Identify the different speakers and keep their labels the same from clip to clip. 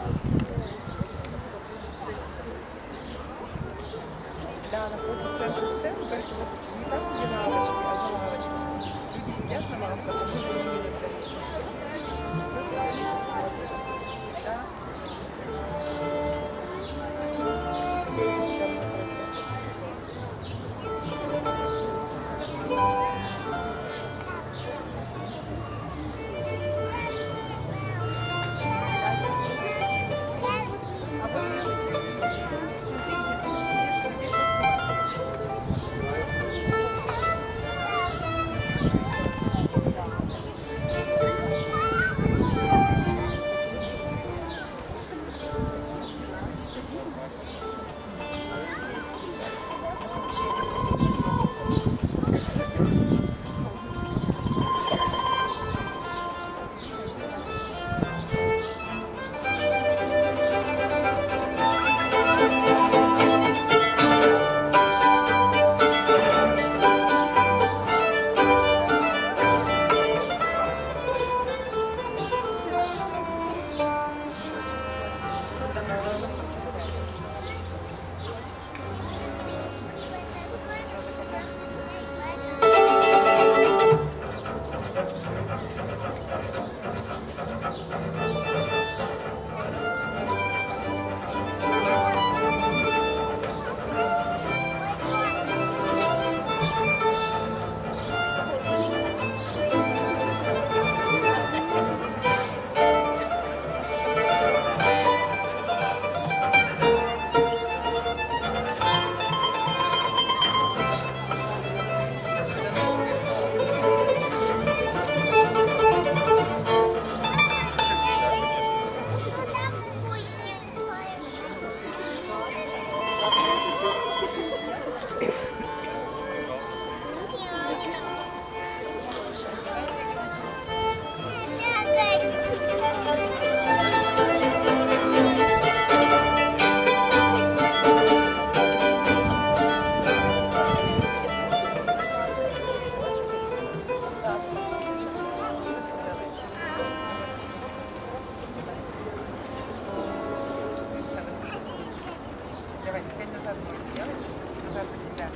Speaker 1: Да, находится в центре сцены, поэтому не там, где на лавочке, а за лавочкой. Люди сидят на лавках, уже не видят. Да. Давай, теперь назад будем делать, назад на себя.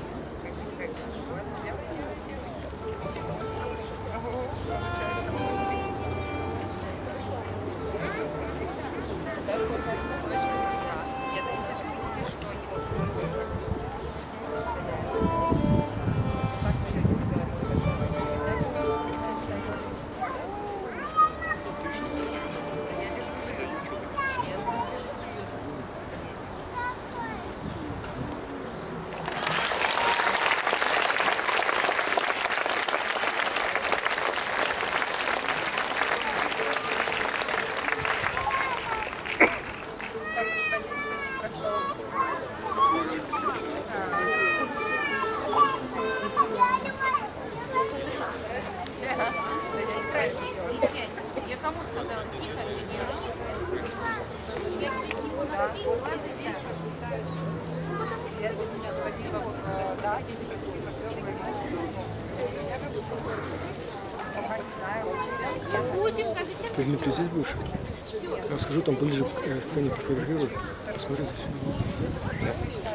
Speaker 2: Ты, Дмитрий, здесь будешь? Я схожу там ближе к сцене, пофотографирую, посмотри за всем.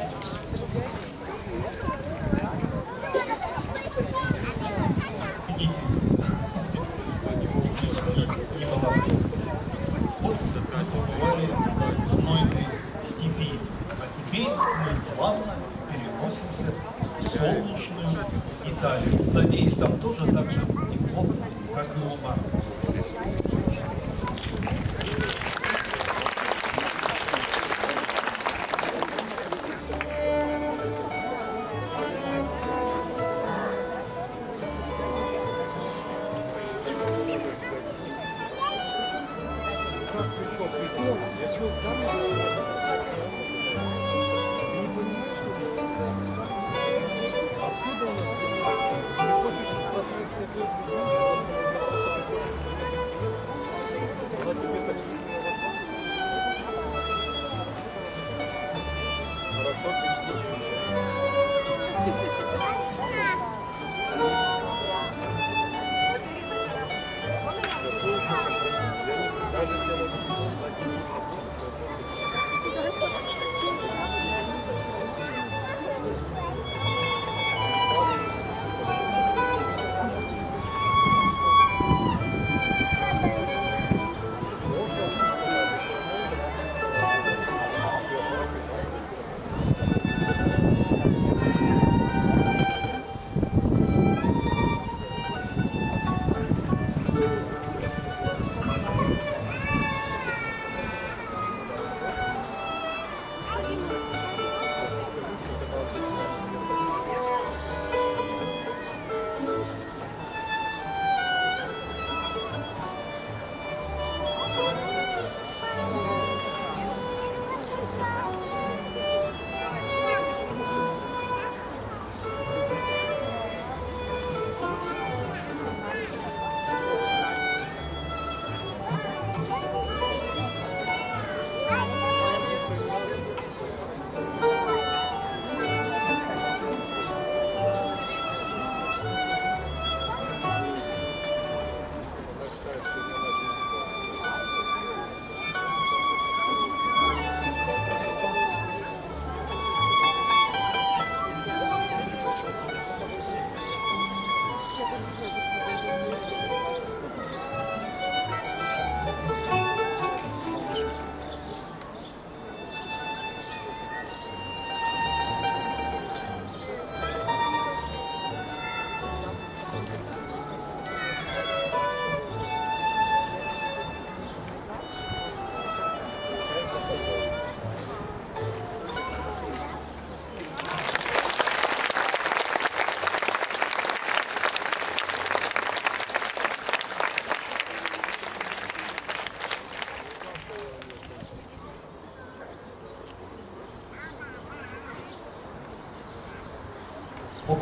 Speaker 3: Степи. А теперь мы плавно переносимся в солнечную Италию. Надеюсь, там тоже так же тепло, как и у нас.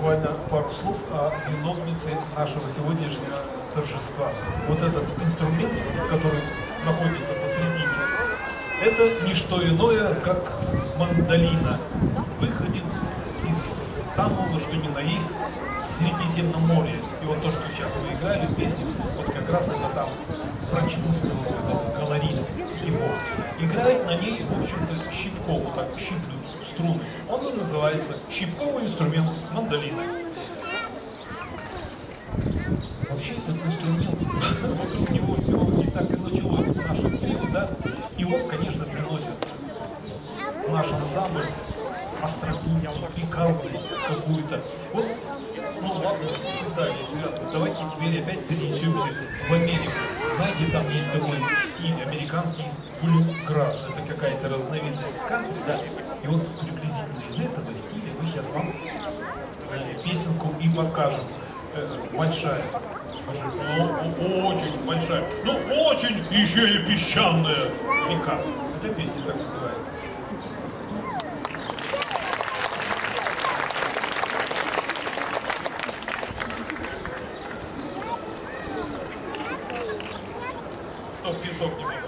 Speaker 3: буквально пару слов о виновнице нашего сегодняшнего торжества. Вот этот инструмент, который находится посредине, это не что иное, как мандолина, выходец из самого, что ни на есть, Средиземноморья. И вот то, что сейчас вы играли в песне, вот как раз это там прочувствовался, этот колорит его. Играет на ней, в общем-то, щипков, вот так щиплют струны. Он и называется щипковый инструмент мандолина. Вообще этот инструмент, вокруг него все не так и началось в нашем трио, да? И он, конечно, приносит в наш ансамбль остроту, пикантность какую-то. Вот, ну ладно, всегда не связано. Давайте теперь опять перенесемся в Америку. Знаете, там есть такой стиль американский блюграсс. Это какая-то разновидность кантри, да? И вот приблизительно из этого стиля мы сейчас вам песенку и покажем. Большая. Ну, очень большая. Ну, очень еще и песчаная река. Эта песня так называется. Чтоб песок не было.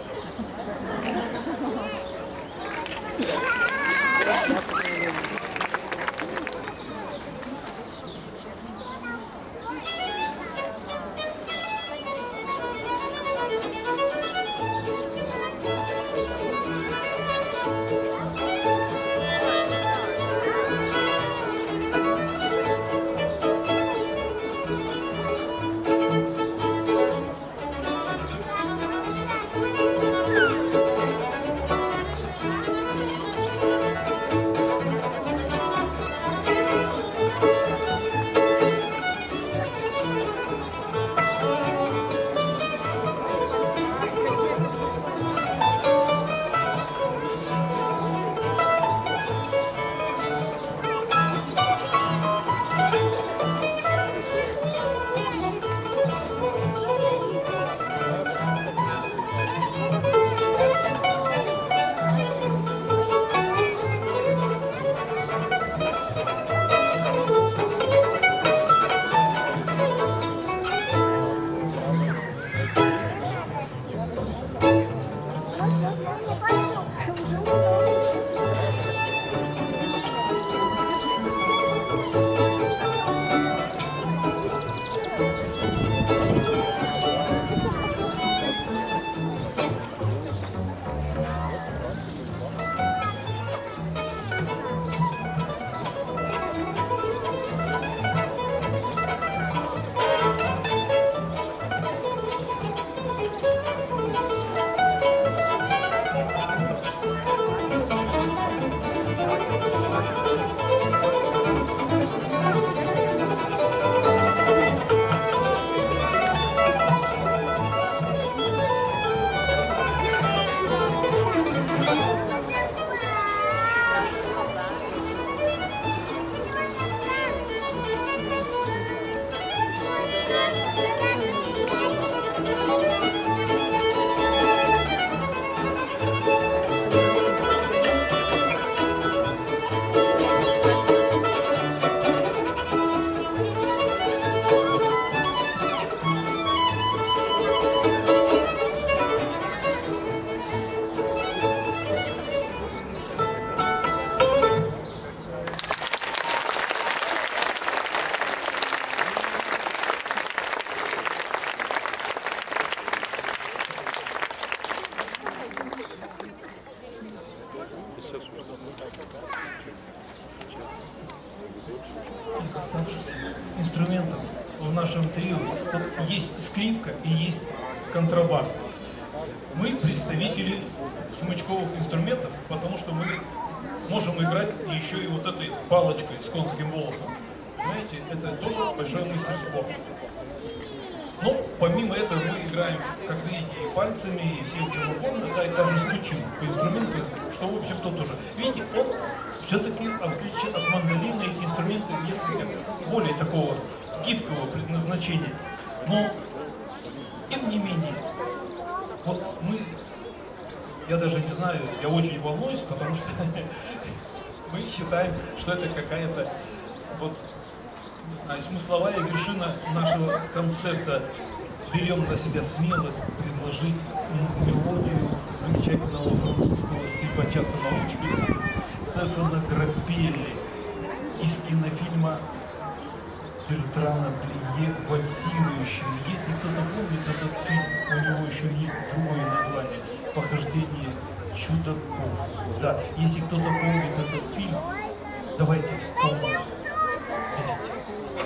Speaker 3: Из оставшихся инструментов в нашем трио вот есть скрипка и есть контрабас. Мы представители смычковых инструментов, потому что мы можем играть еще и вот этой палочкой с конским волосом. Знаете, это тоже большое мастерство. Но помимо этого мы играем, как видите, и пальцами, и всем чем угодно, да, и даже стучим по инструменту, что, в общем-то, тоже. Видите, он все-таки, в отличие от мандолины, эти инструменты несколько более такого гибкого предназначения. Но, тем не менее, вот мы, я даже не знаю, я очень волнуюсь, потому что мы считаем, что это какая-то вот смысловая вершина нашего концерта. Берем на себя смелость предложить мелодию замечательного французского скрипача-самоучки Стефана Граппелли из кинофильма Бертрана Блие «Вальсирующий». Если кто-то помнит этот фильм, у него еще есть другое название «Похождение чудаков». Да, если кто-то помнит этот фильм, давайте вспомним вместе.